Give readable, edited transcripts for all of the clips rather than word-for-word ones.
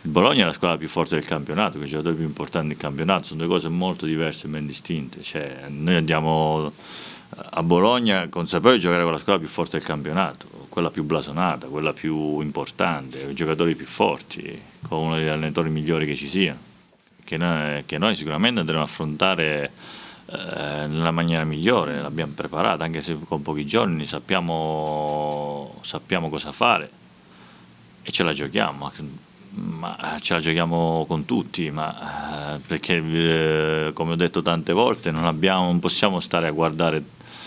Il Bologna è la squadra più forte del campionato, con i giocatori più importanti del campionato, sono due cose molto diverse e ben distinte. Cioè, noi andiamo a Bologna consapevoli di giocare con la squadra più forte del campionato, quella più blasonata, quella più importante, con i giocatori più forti, con uno degli allenatori migliori che ci siano, che noi sicuramente andremo a affrontare nella maniera migliore. L'abbiamo preparata, anche se con pochi giorni sappiamo cosa fare e ce la giochiamo. Ma ce la giochiamo con tutti, perché come ho detto tante volte non possiamo stare a guardare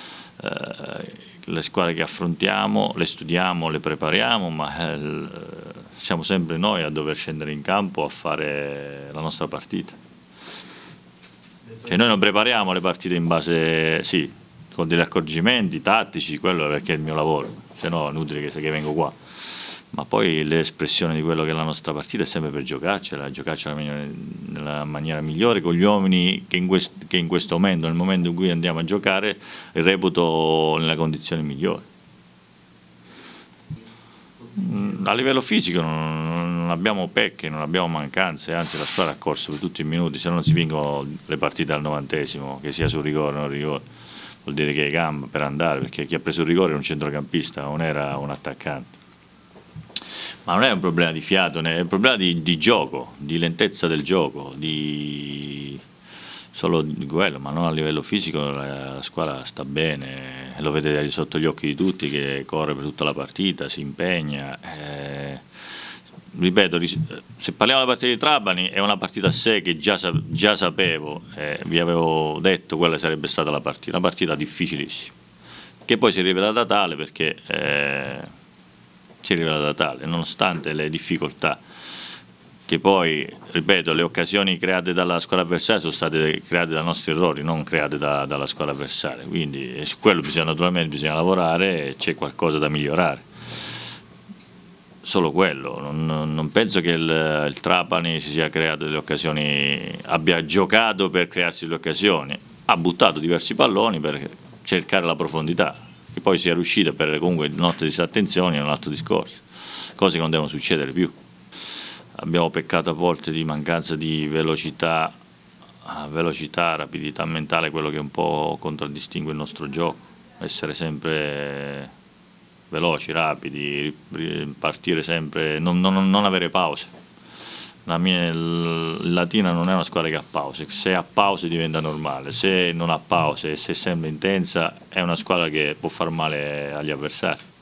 le squadre che affrontiamo, le studiamo, le prepariamo, ma siamo sempre noi a dover scendere in campo a fare la nostra partita. Cioè, noi non prepariamo le partite in base, sì, con degli accorgimenti tattici, quello è perché è il mio lavoro, se no è inutile che vengo qua. Ma poi l'espressione di quello che è la nostra partita è sempre per giocarcela nella maniera migliore, con gli uomini che in questo momento, nel momento in cui andiamo a giocare, reputo nella condizione migliore. A livello fisico non abbiamo pecche, non abbiamo mancanze, anzi la squadra ha corso per tutti i minuti, se non si vincono le partite al 90esimo, che sia sul rigore o non rigore, vuol dire che hai gamba per andare, perché chi ha preso il rigore è un centrocampista, non era un attaccante. Ma non è un problema di fiato, è un problema di gioco, di lentezza del gioco, solo di quello, ma non a livello fisico. La squadra sta bene, lo vedete sotto gli occhi di tutti che corre per tutta la partita, si impegna. Ripeto, se parliamo della partita di Trapani è una partita a sé che già sapevo, vi avevo detto quale sarebbe stata la partita, una partita difficilissima, che poi si è rivelata tale perché si è rivelata tale, nonostante le difficoltà, che poi, ripeto, le occasioni create dalla squadra avversaria sono state create dai nostri errori, non create dalla squadra avversaria, quindi su quello naturalmente bisogna lavorare e c'è qualcosa da migliorare. Solo quello, non penso che il Trapani si sia creato delle occasioni, abbia giocato per crearsi delle occasioni, ha buttato diversi palloni per cercare la profondità, che poi sia riuscita per comunque notte disattenzioni è un altro discorso, cose che non devono succedere più. Abbiamo peccato a volte di mancanza di velocità, rapidità mentale, quello che un po' contraddistingue il nostro gioco, essere sempre veloci, rapidi, partire sempre, non avere pause. Il Latina non è una squadra che ha pause, se ha pause diventa normale, se non ha pause e se è sempre intensa è una squadra che può far male agli avversari.